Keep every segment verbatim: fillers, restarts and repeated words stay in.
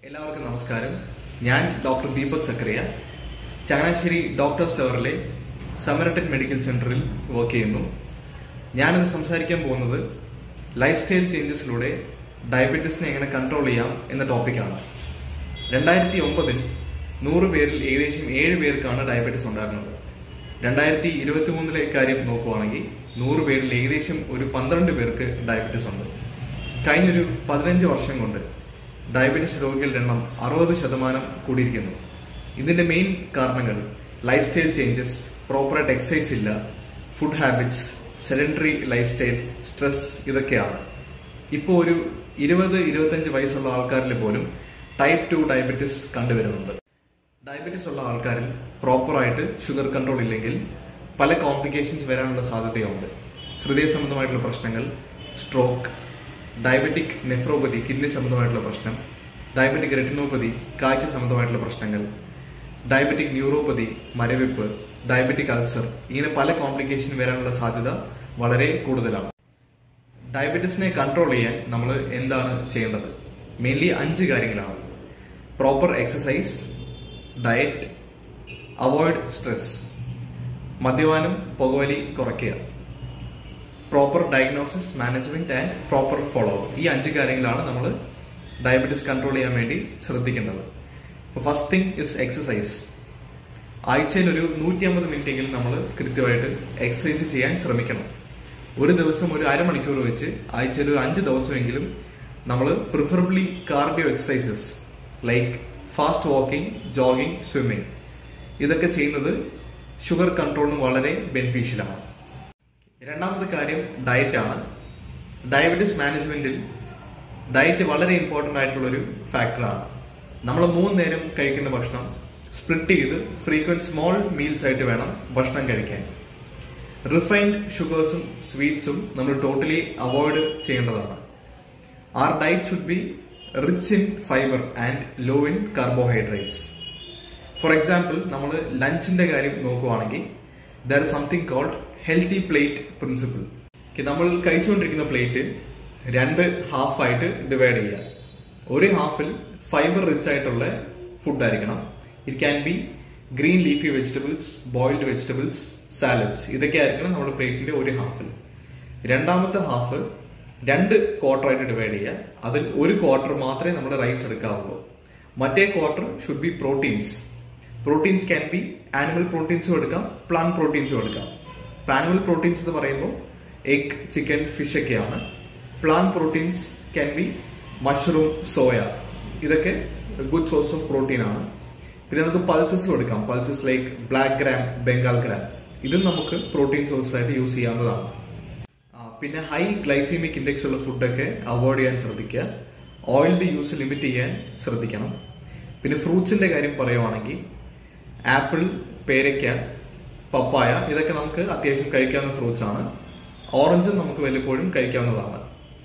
എല്ലാവർക്കും നമസ്കാരം. ഞാൻ ഡോക്ടർ ദീപക് സക്രിയ, ചങ്ങനാശ്ശേരി ഡോക്ടർ സ്റ്റോറിലെ സമരട്ടൻ മെഡിക്കൽ സെന്ററിൽ വർക്ക് ചെയ്യുന്നു. ഞാനിന്ന് സംസാരിക്കാൻ പോകുന്നത് ലൈഫ് സ്റ്റൈൽ ചേഞ്ചസിലൂടെ ഡയബറ്റീസിനെ എങ്ങനെ കൺട്രോൾ ചെയ്യാം എന്ന ടോപ്പിക്കാണ്. രണ്ടായിരത്തി ഒമ്പതിൽ നൂറ് പേരിൽ ഏകദേശം ഏഴ് പേർക്കാണ് ഡയബറ്റീസ് ഉണ്ടായിരുന്നത്. രണ്ടായിരത്തി ഇരുപത്തി മൂന്നിലെ കാര്യം നോക്കുവാണെങ്കിൽ നൂറ് പേരിൽ ഏകദേശം ഒരു പന്ത്രണ്ട് പേർക്ക് ഡയബറ്റീസ് ഉണ്ട്. കഴിഞ്ഞൊരു പതിനഞ്ച് വർഷം കൊണ്ട് ഡയബറ്റീസ് രോഗികളുടെ എണ്ണം അറുപത് ശതമാനം കൂടിയിരിക്കുന്നു. ഇതിന്റെ മെയിൻ കാരണങ്ങൾ ലൈഫ് സ്റ്റൈൽ ചേഞ്ചസ്, പ്രോപ്പറായിട്ട് എക്സസൈസ് ഇല്ല, food habits, sedentary life style, stress, ഇതൊക്കെയാണ്. ഇപ്പോൾ ഒരു ഇരുപത് ഇരുപത്തഞ്ച് വയസ്സുള്ള ആൾക്കാരിൽ പോലും ടൈപ്പ് ടു ഡയബറ്റീസ് കണ്ടുവരുന്നുണ്ട്. ഡയബറ്റീസ് ഉള്ള ആൾക്കാരിൽ പ്രോപ്പറായിട്ട് ഷുഗർ കൺട്രോൾ ഇല്ലെങ്കിൽ പല കോംപ്ലിക്കേഷൻസ് വരാനുള്ള സാധ്യതയുണ്ട്. ഹൃദയ സംബന്ധമായിട്ടുള്ള പ്രശ്നങ്ങൾ, സ്ട്രോക്ക്, ഡയബറ്റിക് നെഫ്രോപ്പതി കിഡ്നി സംബന്ധമായിട്ടുള്ള പ്രശ്നം, ഡയബറ്റിക് റെറ്റിനോപ്പതി കാഴ്ച സംബന്ധമായിട്ടുള്ള പ്രശ്നങ്ങൾ, ഡയബറ്റിക് ന്യൂറോപ്പതി മരവിപ്പ്, ഡയബറ്റിക് അൾസർ, ഇങ്ങനെ പല കോംപ്ലിക്കേഷൻ വരാനുള്ള സാധ്യത വളരെ കൂടുതലാണ്. ഡയബറ്റീസിനെ കൺട്രോൾ ചെയ്യാൻ നമ്മൾ എന്താണ് ചെയ്യേണ്ടത്? മെയിൻലി അഞ്ച് കാര്യങ്ങളാണ്. Proper exercise, diet, avoid stress, മദ്യപാനം, പുകവലി കുറയ്ക്കുക, proper diagnosis, management and proper follow up. ഈ അഞ്ച് കാര്യങ്ങളാണ് നമ്മൾ ഡയബറ്റീസ് കൺട്രോൾ ചെയ്യാൻ വേണ്ടി ശ്രദ്ധിക്കേണ്ടത്. First thing is exercise. ആഴ്ചയിൽ ഒരു നൂറ്റി അമ്പത് മിനിറ്റ് എങ്കിലും നമ്മൾ കൃത്യമായിട്ട് എക്സസൈസ് ചെയ്യാൻ ശ്രമിക്കണം. ഒരു ദിവസം ഒരു അരമണിക്കൂർ വെച്ച് ആഴ്ചയിൽ ഒരു അഞ്ച് ദിവസമെങ്കിലും നമ്മൾ preferably cardio exercises like fast walking, jogging, swimming, ഇതൊക്കെ ചെയ്യുന്നത് ഷുഗർ കൺട്രോളിന് വളരെ ബെനിഫിഷ്യലാണ്. രണ്ടാമത്തെ കാര്യം ഡയറ്റ് ആണ്. ഡയബറ്റീസ് മാനേജ്മെന്റിൽ ഡയറ്റ് വളരെ ഇമ്പോർട്ടന്റ് ആയിട്ടുള്ളൊരു ഫാക്ടറാണ്. നമ്മൾ മൂന്ന് നേരം കഴിക്കുന്ന ഭക്ഷണം സ്പ്ലിറ്റ് ചെയ്ത് ഫ്രീക്വന്റ് സ്മോൾ മീൽസ് ആയിട്ട് വേണം ഭക്ഷണം കഴിക്കാൻ. റിഫൈൻഡ് ഷുഗേഴ്സും സ്വീറ്റ്സും നമ്മൾ ടോട്ടലി അവോയ്ഡ് ചെയ്യേണ്ടതാണ്. Our diet should be rich in fibre and low in carbohydrates. For example, നമ്മൾ ലഞ്ചിന്റെ കാര്യം നോക്കുവാണെങ്കിൽ there is something called healthy plate principle. നമ്മൾ കഴിച്ചുകൊണ്ടിരിക്കുന്ന പ്ലേറ്റ് രണ്ട് ഹാഫായിട്ട് ഡിവൈഡ് ചെയ്യുക. ഒരു ഹാഫിൽ ഫൈബർ റിച്ച് ആയിട്ടുള്ള ഫുഡ് ആയിരിക്കണം. It can be green leafy vegetables, boiled vegetables, salads, ഇതൊക്കെ ആയിരിക്കണം നമ്മുടെ പ്ലേറ്റിന്റെ ഒരു ഹാഫിൽ. രണ്ടാമത്തെ ഹാഫ് രണ്ട് ക്വാർട്ടർ ആയിട്ട് ഡിവൈഡ് ചെയ്യുക. അതിൽ ഒരു ക്വാർട്ടർ മാത്രമേ നമ്മൾ റൈസ് എടുക്കാവുള്ളൂ. മറ്റേ quarter should be proteins. Proteins can be animal പ്രോട്ടീൻസും എടുക്കാം, പ്ലാന്റ് പ്രോട്ടീൻസും എടുക്കാം. ആനിമൽ പ്രോട്ടീൻസ് എന്ന് പറയുമ്പോൾ എഗ്, ചിക്കൻ, ഫിഷ് ഒക്കെയാണ്. Plant proteins can be mushroom, soya, ഇതൊക്കെ ഗുഡ് സോഴ്സ് ഓഫ് പ്രോട്ടീൻ ആണ്. പിന്നെ നമുക്ക് പൾസസും എടുക്കാം. Pulses like black gram, Bengal gram, ഇതും നമുക്ക് പ്രോട്ടീൻ സോഴ്സ് ആയിട്ട് യൂസ് ചെയ്യാവുന്നതാണ്. പിന്നെ ഹൈ ഗ്ലൈസീമിക് ഇൻഡെക്സ് ഉള്ള ഫുഡൊക്കെ അവോയ്ഡ് ചെയ്യാൻ ശ്രദ്ധിക്കുക. ഓയിലിന്റെ യൂസ് ലിമിറ്റ് ചെയ്യാൻ ശ്രദ്ധിക്കണം. പിന്നെ ഫ്രൂട്ട്സിന്റെ കാര്യം പറയുവാണെങ്കിൽ ആപ്പിൾ, പേരയ്ക്ക, പപ്പായ, ഇതൊക്കെ നമുക്ക് അത്യാവശ്യം കഴിക്കാവുന്ന ഫ്രൂട്ട്സ് ആണ്. ഓറഞ്ചും നമുക്ക് വല്ലപ്പോഴും കഴിക്കാവുന്നതാണ്.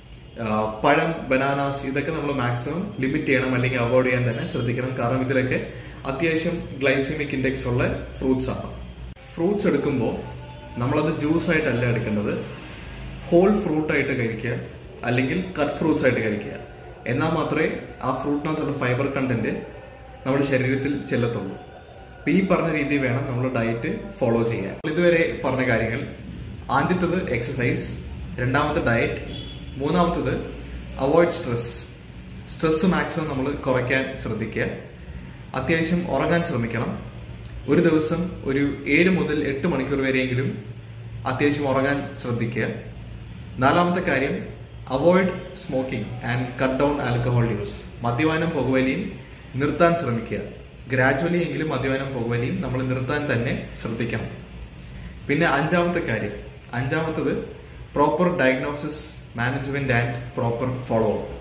പഴം, ബനാനാസ്, ഇതൊക്കെ നമ്മൾ മാക്സിമം ലിമിറ്റ് ചെയ്യണം, അല്ലെങ്കിൽ അവോയ്ഡ് ചെയ്യാൻ തന്നെ ശ്രദ്ധിക്കണം. കാരണം ഇതിലൊക്കെ അത്യാവശ്യം ഗ്ലൈസീമിക് ഇൻഡെക്സ് ഉള്ള ഫ്രൂട്ട്സ് ആണ്. ഫ്രൂട്ട്സ് എടുക്കുമ്പോൾ നമ്മളത് ജ്യൂസ് ആയിട്ടല്ല എടുക്കേണ്ടത്, ഹോൾ ഫ്രൂട്ട് ആയിട്ട് കഴിക്കുക, അല്ലെങ്കിൽ കട്ട് ഫ്രൂട്ട്സ് ആയിട്ട് കഴിക്കുക. എന്നാൽ മാത്രമേ ആ ഫ്രൂട്ടിനകത്തുള്ള ഫൈബർ കണ്ടന്റ് നമ്മുടെ ശരീരത്തിൽ ചെല്ലത്തുള്ളൂ. ഈ പറഞ്ഞ രീതി വേണം നമ്മൾ ഡയറ്റ് ഫോളോ ചെയ്യാൻ. ഇതുവരെ പറഞ്ഞ കാര്യങ്ങൾ, ആദ്യത്തത് എക്സസൈസ്, രണ്ടാമത്തെ ഡയറ്റ്, മൂന്നാമത്തത് അവോയ്ഡ് സ്ട്രെസ്. സ്ട്രെസ് മാക്സിമം നമ്മൾ കുറയ്ക്കാൻ ശ്രദ്ധിക്കുക. അത്യാവശ്യം ഉറങ്ങാൻ ശ്രമിക്കണം. ഒരു ദിവസം ഒരു ഏഴ് മുതൽ എട്ട് മണിക്കൂർ വരെയെങ്കിലും അത്യാവശ്യം ഉറങ്ങാൻ ശ്രദ്ധിക്കുക. നാലാമത്തെ കാര്യം avoid smoking and cut down alcohol use. മദ്യപാനം, പുകവലിയും നിർത്താൻ ശ്രമിക്കുക. ഗ്രാജുവലി എങ്കിലും മദ്യപാനം, പുകവലിയും നമ്മൾ നിർത്താൻ തന്നെ ശ്രദ്ധിക്കണം. പിന്നെ അഞ്ചാമത്തെ കാര്യം, അഞ്ചാമത്തത് proper diagnosis, management and proper follow up.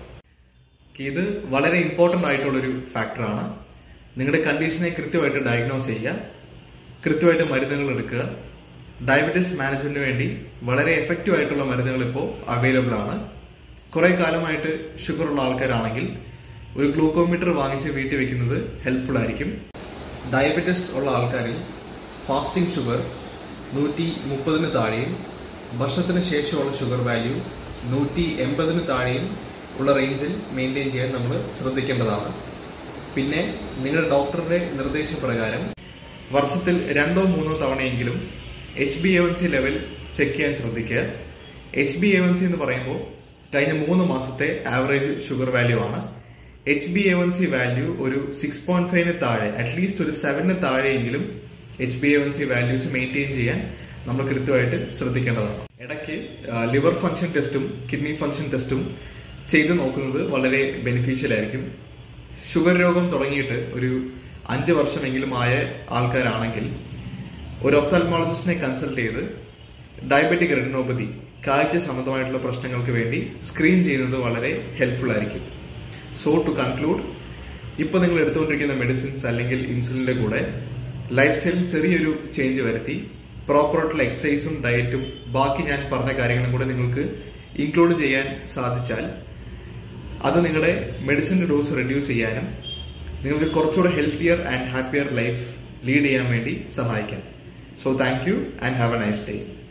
ഇത് വളരെ ഇമ്പോർട്ടന്റ് ആയിട്ടുള്ളൊരു ഫാക്ടറാണ്. നിങ്ങളുടെ കണ്ടീഷനെ കൃത്യമായിട്ട് ഡയഗ്നോസ് ചെയ്യുക, കൃത്യമായിട്ട് മരുന്നുകൾ എടുക്കുക. ഡയബറ്റീസ് മാനേജ്മെന്റിന് വേണ്ടി വളരെ എഫക്റ്റീവ് ആയിട്ടുള്ള മരുന്നുകൾ ഇപ്പോൾ അവൈലബിൾ ആണ്. കുറെ കാലമായിട്ട് ഷുഗർ ഉള്ള ആൾക്കാരാണെങ്കിൽ ഒരു ഗ്ലൂക്കോമീറ്റർ വാങ്ങിച്ച് വീട്ടിൽ വെക്കുന്നത് ഹെൽപ്ഫുൾ ആയിരിക്കും. ഡയബറ്റീസ് ഉള്ള ആൾക്കാരിൽ ഫാസ്റ്റിംഗ് ഷുഗർ നൂറ്റി മുപ്പതിന് താഴെയും ഭക്ഷണത്തിന് ശേഷമുള്ള ഷുഗർ വാല്യൂ നൂറ്റി എൺപതിന് താഴെയും ഉള്ള റേഞ്ചിൽ മെയിൻറ്റെയിൻ ചെയ്യാൻ നമ്മൾ ശ്രദ്ധിക്കേണ്ടതാണ്. പിന്നെ നിങ്ങളുടെ ഡോക്ടറുടെ നിർദ്ദേശപ്രകാരം വർഷത്തിൽ രണ്ടോ മൂന്നോ തവണയെങ്കിലും H B A one C level check ചെയ്യാൻ ശ്രദ്ധിക്കുക. H B A one C എന്ന് പറയുമ്പോൾ കഴിഞ്ഞ മൂന്ന് മാസത്തെ ആവറേജ് ഷുഗർ വാല്യൂ ആണ്. H B A one C value ഒരു സിക്സ് പോയിന്റ് ഫൈവിന് താഴെ, അറ്റ്ലീസ്റ്റ് ഒരു സെവനിന് താഴെയെങ്കിലും H B A one C values maintain ചെയ്യാൻ നമ്മൾ കൃത്യമായിട്ട് ശ്രദ്ധിക്കേണ്ടതാണ്. ഇടയ്ക്ക് ലിവർ ഫംഗ്ഷൻ ടെസ്റ്റും കിഡ്നി ഫംഗ്ഷൻ ടെസ്റ്റും ചെയ്ത് നോക്കുന്നത് വളരെ ബെനിഫിഷ്യൽ ആയിരിക്കും. ഷുഗർ രോഗം തുടങ്ങിയിട്ട് ഒരു അഞ്ച് വർഷമെങ്കിലും ആയ ആൾക്കാരാണെങ്കിൽ ഒരു ഒഫ്താൽമോളജിസ്റ്റിനെ കൺസൾട്ട് ചെയ്ത് ഡയബറ്റിക് റെറ്റിനോപ്പതി, കാഴ്ച സംബന്ധമായിട്ടുള്ള പ്രശ്നങ്ങൾക്ക് വേണ്ടി സ്ക്രീൻ ചെയ്യുന്നത് വളരെ ഹെൽപ്ഫുൾ ആയിരിക്കും. സോ ടു കൺക്ലൂഡ്, ഇപ്പൊ നിങ്ങൾ എടുത്തുകൊണ്ടിരിക്കുന്ന മെഡിസിൻസ് അല്ലെങ്കിൽ ഇൻസുലിന്റെ കൂടെ ലൈഫ് സ്റ്റൈലിൽ ചെറിയൊരു ചേഞ്ച് വരുത്തി പ്രോപ്പറായിട്ടുള്ള എക്സസൈസും ഡയറ്റും ബാക്കി ഞാൻ പറഞ്ഞ കാര്യങ്ങളും കൂടെ നിങ്ങൾക്ക് ഇൻക്ലൂഡ് ചെയ്യാൻ സാധിച്ചാൽ അത് നിങ്ങളുടെ മെഡിസിന്റെ ഡോസ് റെഡ്യൂസ് ചെയ്യാനും നിങ്ങൾക്ക് കുറച്ചുകൂടെ healthier and happier life lead ചെയ്യാൻ വേണ്ടി സഹായിക്കാം. So thank you and have a nice day.